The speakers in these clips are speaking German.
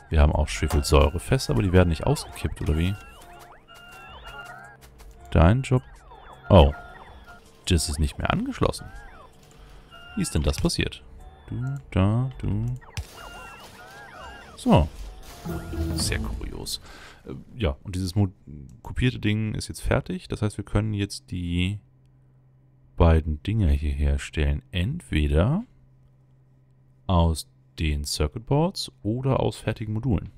Wir haben auch Schwefelsäurefässer, aber die werden nicht ausgekippt, oder wie? Dein Job... Oh. Das ist nicht mehr angeschlossen. Wie ist denn das passiert? Du. So. Sehr kurios. Ja, und dieses kopierte Ding ist jetzt fertig. Das heißt, wir können jetzt die beiden Dinger hier herstellen. Entweder aus den Circuit Boards oder aus fertigen Modulen.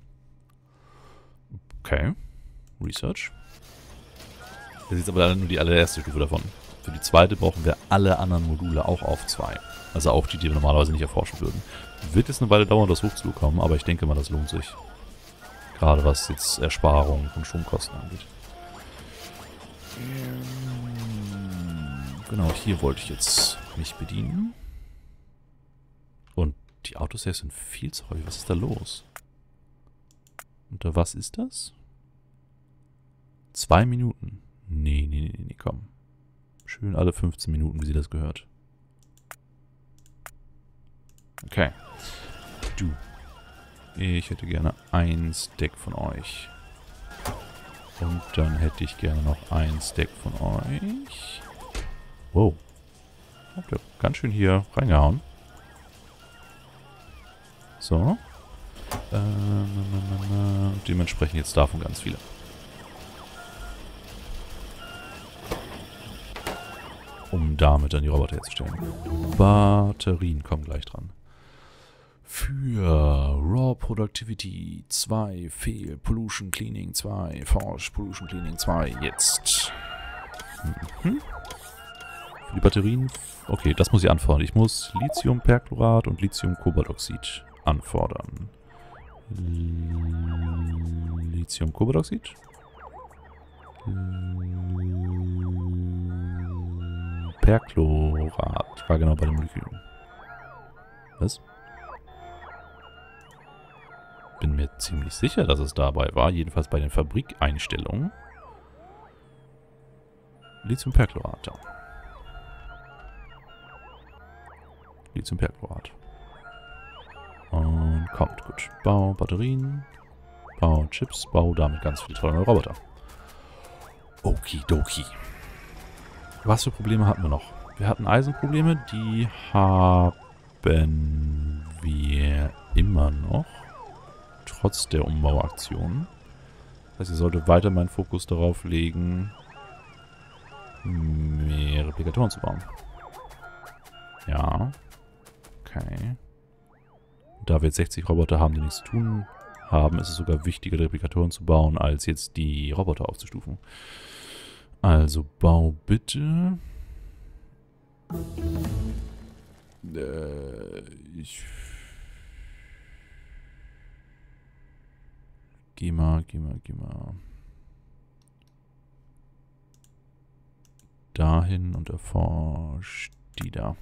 Okay. Research. Das ist jetzt aber nur die allererste Stufe davon. Für die zweite brauchen wir alle anderen Module auch auf 2. Also auch die, die wir normalerweise nicht erforschen würden. Wird jetzt eine Weile dauern, das hochzubekommen, aber ich denke mal, das lohnt sich. Gerade was jetzt Ersparung und Stromkosten angeht. Genau, hier wollte ich jetzt mich bedienen. Und die Autosaves sind viel zu häufig. Was ist da los? Unter was ist das? 2 Minuten. Nee, komm. Schön alle 15 Minuten, wie sie das gehört. Okay. Du. Ich hätte gerne ein Stack von euch. Und dann hätte ich gerne noch ein Stack von euch. Wow. Habt ihr ganz schön hier reingehauen. So. Dementsprechend jetzt davon ganz viele. Um damit dann die Roboter herzustellen. Batterien kommen gleich dran. Für Raw Productivity 2, Fehl Pollution Cleaning 2, Forge Pollution Cleaning 2, jetzt. Für die Batterien, okay, das muss ich anfordern. Ich muss Lithiumperchlorat und Lithiumkobaltoxid anfordern. Lithiumkobaltoxid? Perchlorat war genau bei den Molekülen. Was? Bin mir ziemlich sicher, dass es dabei war. Jedenfalls bei den Fabrikeinstellungen. Lithiumperchlorat, ja. Lithiumperchlorat. Und kommt, gut. Bau Batterien. Bau Chips. Bau damit ganz viele tolle neue Roboter. Okidoki. Was für Probleme hatten wir noch? Wir hatten Eisenprobleme. Die haben wir immer noch. Trotz der Umbauaktion. Das heißt, ich sollte weiter meinen Fokus darauf legen, mehr Replikatoren zu bauen. Ja. Okay. Da wir jetzt 60 Roboter haben, die nichts zu tun haben, ist es sogar wichtiger, Replikatoren zu bauen, als jetzt die Roboter aufzustufen. Also bau bitte. Geh mal. Dahin und erforscht die da.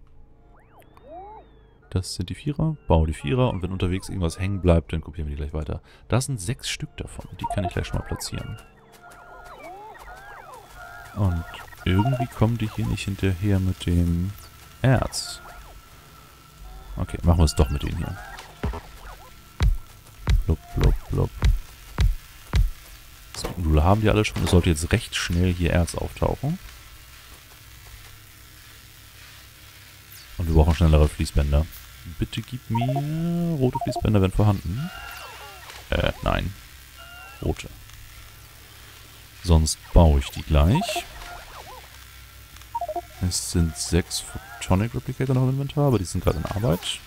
Das sind die Vierer. Bau die Vierer und wenn unterwegs irgendwas hängen bleibt, dann kopieren wir die gleich weiter. Das sind 6 Stück davon. Die kann ich gleich schon mal platzieren. Und irgendwie kommen die hier nicht hinterher mit dem Erz. Okay, machen wir es doch mit denen hier. Blub. Das Module haben die alle schon. Es sollte jetzt recht schnell hier Erz auftauchen. Und wir brauchen schnellere Fließbänder. Bitte gib mir rote Fließbänder, wenn vorhanden. Nein. Rote. Sonst baue ich die gleich. Es sind 6 Photonic Replicator noch im Inventar, aber die sind gerade in Arbeit.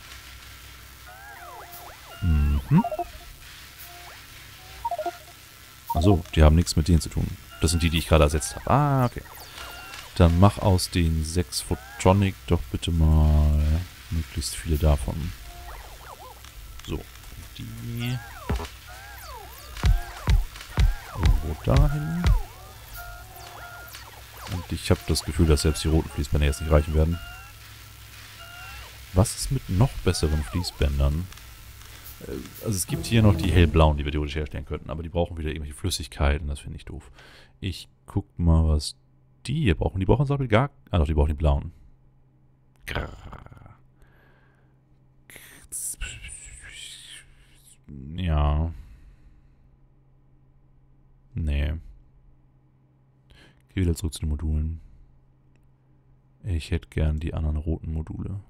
Achso, die haben nichts mit denen zu tun. Das sind die, die ich gerade ersetzt habe. Ah, okay. Dann mach aus den 6 Photonic doch bitte mal möglichst viele davon. So, die irgendwo dahin. Und ich habe das Gefühl, dass selbst die roten Fließbänder jetzt nicht reichen werden. Was ist mit noch besseren Fließbändern? Also es gibt hier noch die hellblauen, die wir theoretisch herstellen könnten, aber die brauchen wieder irgendwelche Flüssigkeiten, das finde ich doof. Ich guck mal, was die hier brauchen. Die brauchen zum Beispiel gar... Ah doch, die brauchen die blauen. Ja, gehe wieder zurück zu den Modulen. Ich hätte gern die anderen roten Module.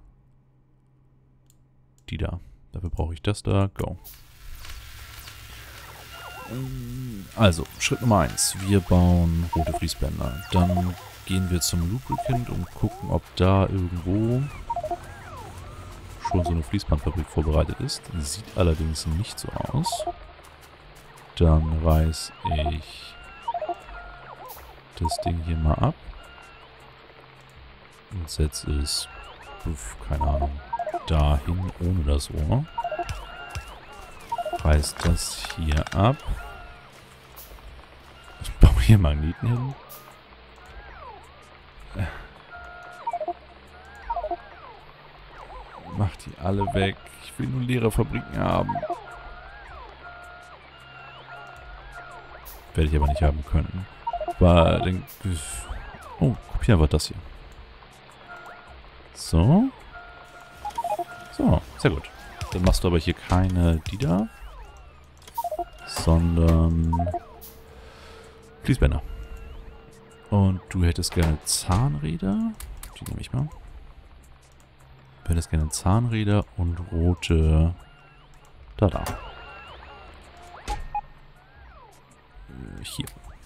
Die da. Dafür brauche ich das da. Go. Also, Schritt Nummer 1. Wir bauen rote Fließbänder. Dann gehen wir zum Lubricant und gucken, ob da irgendwo schon so eine Fließbandfabrik vorbereitet ist. Sieht allerdings nicht so aus. Dann reiß ich das Ding hier mal ab und setze es, keine Ahnung, dahin ohne das Rohr. Reiß das hier ab. Ich baue hier Magneten hin. Mach die alle weg. Ich will nur leere Fabriken haben. Werde ich aber nicht haben können. Aber dann... Oh, kopier einfach das hier. So. So, sehr gut. Dann machst du aber hier keine die da, sondern Fließbänder. Und du hättest gerne Zahnräder. Die nehme ich mal. Du hättest gerne Zahnräder und rote... Da. Hier.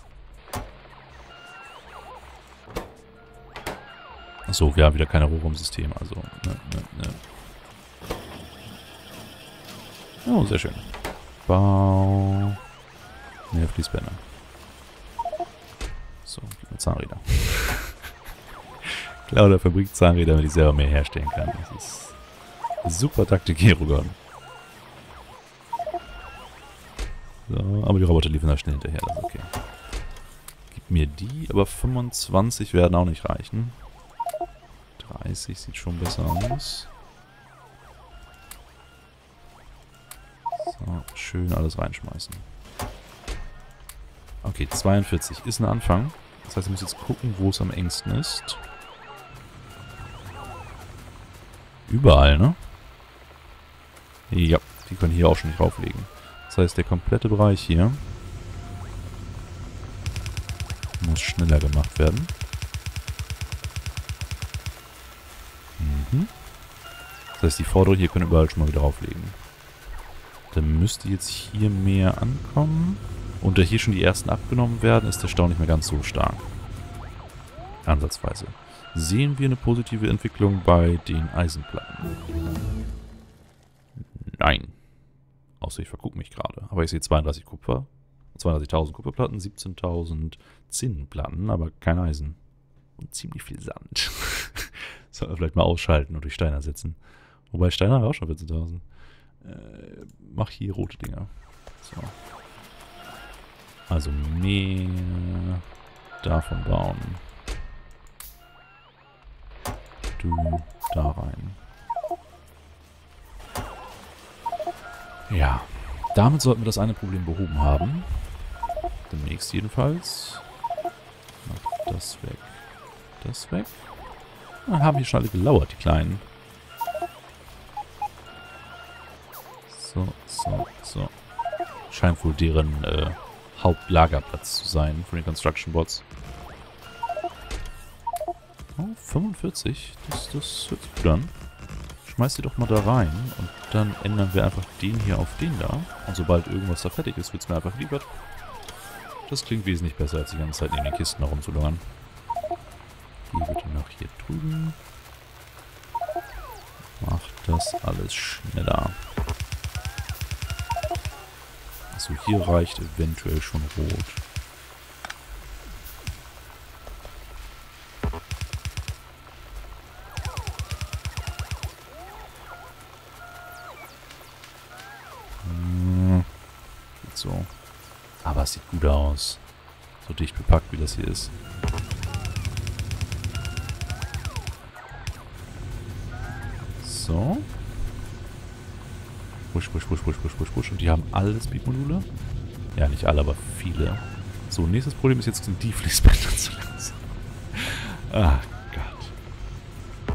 Achso, wir haben wieder keine Rohre im System, also... Ne. Oh, sehr schön. Bau... Mehr Fließbänder. So, Zahnräder. Klar, der Fabrik Zahnräder, damit ich selber mehr herstellen kann. Das ist super Taktik hier, Rogan. So, aber die Roboter liefern da schnell hinterher, das ist okay. Gib mir die, aber 25 werden auch nicht reichen. 30 sieht schon besser aus. So, schön alles reinschmeißen. Okay, 42 ist ein Anfang. Das heißt, ich muss jetzt gucken, wo es am engsten ist. Überall, ne? Ja, die können hier auch schon nicht rauflegen. Das heißt, der komplette Bereich hier muss schneller gemacht werden. Das heißt, die vorderen hier können überall schon mal wieder rauflegen. Dann müsste jetzt hier mehr ankommen. Und da hier schon die ersten abgenommen werden, ist der Stau nicht mehr ganz so stark. Ansatzweise. Sehen wir eine positive Entwicklung bei den Eisenplatten? Nein. Außer ich vergucke mich gerade. Aber ich sehe 32 Kupfer, 32.000 Kupferplatten, 17.000 Zinnplatten, aber kein Eisen. Und ziemlich viel Sand. Sollten wir vielleicht mal ausschalten und durch Stein ersetzen. Wobei Steiner hat auch schon 14.000. Mach hier rote Dinger. So. Also mehr davon bauen. Du da rein. Ja, damit sollten wir das eine Problem behoben haben. Demnächst jedenfalls. Mach das weg. Das weg. Dann haben hier schon alle gelauert, die Kleinen. So. Scheint wohl deren Hauptlagerplatz zu sein von den Construction Bots. Oh, 45. Das hört sich gut an. Schmeiß die doch mal da rein und dann ändern wir einfach den hier auf den da. Und sobald irgendwas da fertig ist, wird es mir einfach geliefert. Das klingt wesentlich besser, als die ganze Zeit neben den Kisten herumzulungern. Geh bitte nach hier drüben. Mach das alles schneller. Achso, hier reicht eventuell schon rot. Geht so. Aber es sieht gut aus. So dicht bepackt, wie das hier ist. So. Push. Und die haben alle Speed-Module? Ja, nicht alle, aber viele. So, nächstes Problem ist jetzt, sind die Fließbänder zu langsam. Ah, Gott.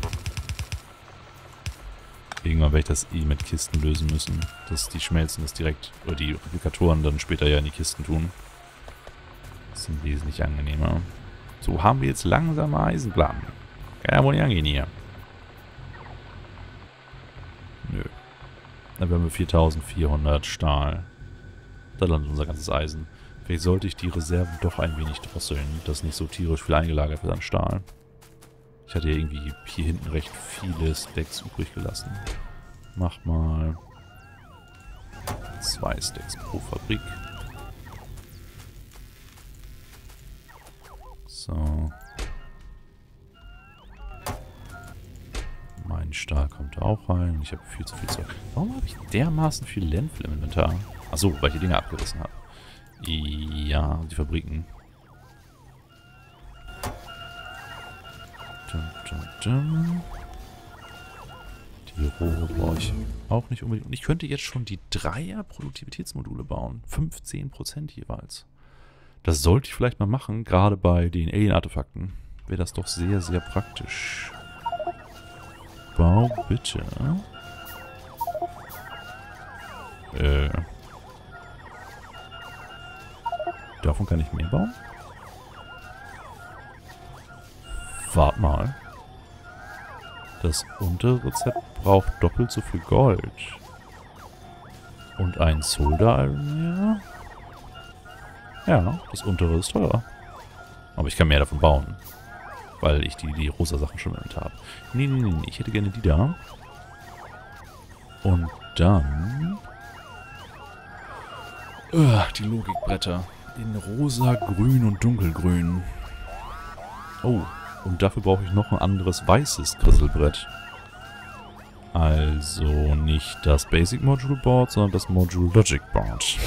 Irgendwann werde ich das mit Kisten lösen müssen. Dass die schmelzen das direkt, oder die Replikatoren dann später ja in die Kisten tun. Das ist wesentlich angenehmer. So, haben wir jetzt langsam mal Eisenplatten. Kann ja wohl nicht angehen hier. Nö. Dann haben wir 4400 Stahl. Da landet unser ganzes Eisen. Vielleicht sollte ich die Reserven doch ein wenig drosseln, dass nicht so tierisch viel eingelagert wird an Stahl. Ich hatte ja irgendwie hier hinten recht viele Stacks übrig gelassen. Mach mal 2 Stacks pro Fabrik. So. Mein Stahl kommt auch rein. Ich habe viel zu viel Zeug. Warum habe ich dermaßen viel Landfill im Inventar? Achso, weil ich die Dinger abgerissen habe. Ja, die Fabriken. Die Rohre brauche ich auch nicht unbedingt. Und ich könnte jetzt schon die 3er Produktivitätsmodule bauen. 15% jeweils. Das sollte ich vielleicht mal machen, gerade bei den Alien-Artefakten. Wäre das doch sehr, sehr praktisch. Bau bitte. Davon kann ich mehr bauen? Wart mal. Das untere Rezept braucht doppelt so viel Gold. Und ein Solder Iron mehr? Ja, das untere ist teurer. Aber ich kann mehr davon bauen. Weil ich die rosa Sachen schon mit habe. Nee. Ich hätte gerne die da. Und dann... die Logikbretter. In rosa, grün und dunkelgrün. Oh, und dafür brauche ich noch ein anderes weißes Krisselbrett. Also nicht das Basic Module Board, sondern das Module Logic Board.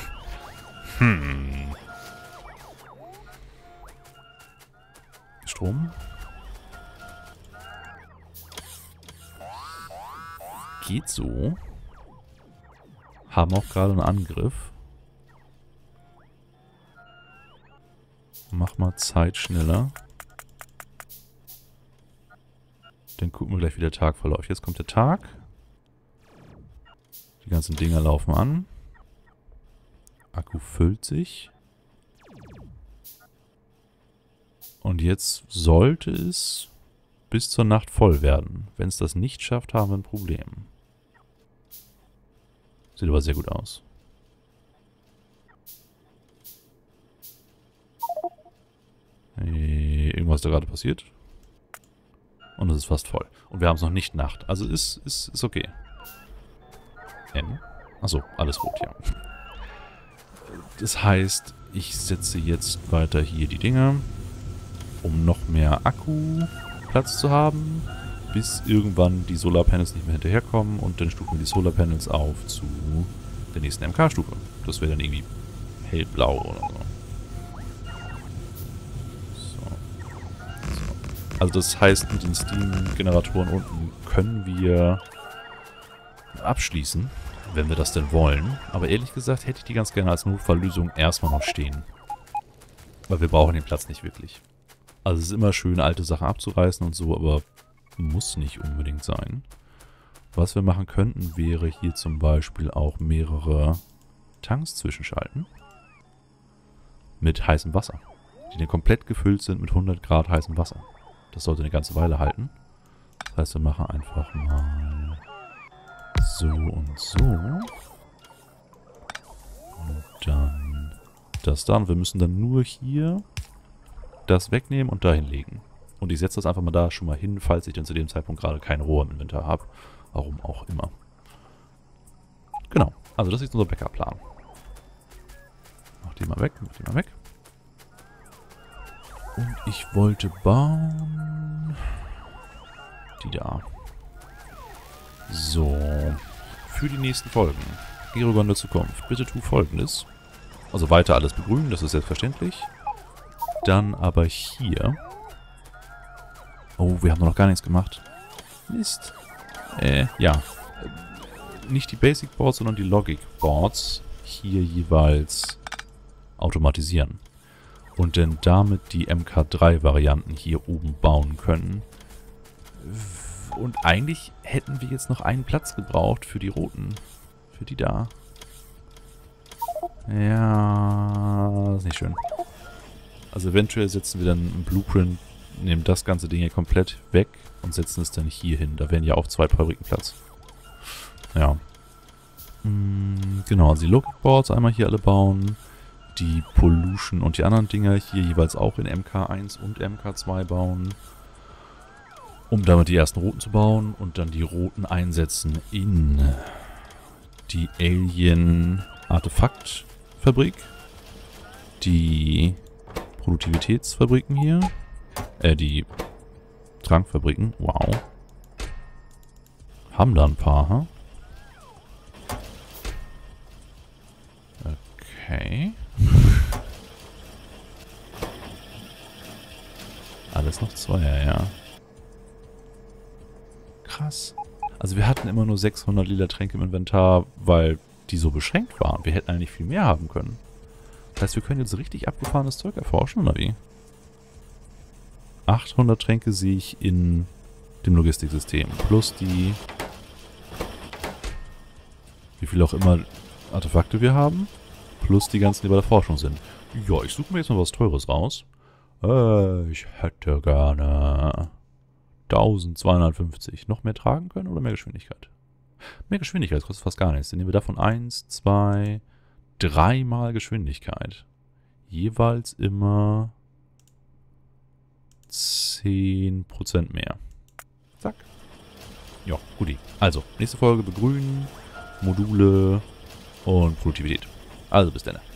Strom. Geht so. Haben auch gerade einen Angriff. Mach mal Zeit schneller. Dann gucken wir gleich, wie der Tag verläuft. Jetzt kommt der Tag. Die ganzen Dinger laufen an. Akku füllt sich. Und jetzt sollte es bis zur Nacht voll werden. Wenn es das nicht schafft, haben wir ein Problem. Sieht aber sehr gut aus. Irgendwas ist da gerade passiert. Und es ist fast voll. Und wir haben es noch nicht Nacht. Also ist okay. N. Achso, alles rot, ja. Das heißt, ich setze jetzt weiter hier die Dinger, um noch mehr Akkuplatz zu haben, bis irgendwann die Solarpanels nicht mehr hinterherkommen und dann stufen wir die Solarpanels auf zu der nächsten MK-Stufe. Das wäre dann irgendwie hellblau oder so. Also das heißt, mit den Steam-Generatoren unten können wir abschließen, wenn wir das denn wollen. Aber ehrlich gesagt hätte ich die ganz gerne als Notfalllösung erstmal noch stehen. Weil wir brauchen den Platz nicht wirklich. Also es ist immer schön, alte Sachen abzureißen und so, aber muss nicht unbedingt sein. Was wir machen könnten, wäre hier zum Beispiel auch mehrere Tanks zwischenschalten. Mit heißem Wasser. Die dann komplett gefüllt sind mit 100 Grad heißem Wasser. Das sollte eine ganze Weile halten. Das heißt, wir machen einfach mal so und so. Und dann das da. Und wir müssen dann nur hier das wegnehmen und dahin legen. Und ich setze das einfach mal da schon mal hin, falls ich dann zu dem Zeitpunkt gerade kein Rohr im Inventar habe. Warum auch immer. Genau. Also das ist unser Backup-Plan. Mach die mal weg, mach die mal weg. Und ich wollte bauen... Die da. So. Für die nächsten Folgen. Gerogon der Zukunft. Bitte tu Folgendes. Also weiter alles begrünen, das ist selbstverständlich. Dann aber hier. Oh, wir haben noch gar nichts gemacht. Mist. Ja. Nicht die Basic Boards, sondern die Logic Boards hier jeweils automatisieren. Und dann damit die MK3-Varianten hier oben bauen können. Und eigentlich hätten wir jetzt noch einen Platz gebraucht für die roten. Für die da. Ja, das ist nicht schön. Also eventuell setzen wir dann einen Blueprint, nehmen das ganze Ding hier komplett weg und setzen es dann hier hin. Da wären ja auch 2 Fabriken Platz. Ja. Genau, also die Logic Boards einmal hier alle bauen. Die Pollution und die anderen Dinger hier jeweils auch in MK1 und MK2 bauen. Um damit die ersten roten zu bauen und dann die roten einsetzen in die Alien-Artefaktfabrik. Die Produktivitätsfabriken hier. Die Trankfabriken. Wow. Haben da ein paar, ha? Okay. Alles noch 2, ja. Krass. Also wir hatten immer nur 600 lila Tränke im Inventar, weil die so beschränkt waren. Wir hätten eigentlich viel mehr haben können. Das heißt, wir können jetzt richtig abgefahrenes Zeug erforschen, oder wie? 800 Tränke sehe ich in dem Logistiksystem. Plus die... wie viel auch immer Artefakte wir haben. Plus die ganzen, die bei der Forschung sind. Ja, ich suche mir jetzt mal was Teures raus. Ich hätte gerne 1250. Noch mehr tragen können oder mehr Geschwindigkeit? Mehr Geschwindigkeit kostet fast gar nichts. Dann nehmen wir davon 1, 2, 3 mal Geschwindigkeit. Jeweils immer 10% mehr. Zack. Ja, guti. Also, nächste Folge begrünen, Module und Produktivität. Also bis dann.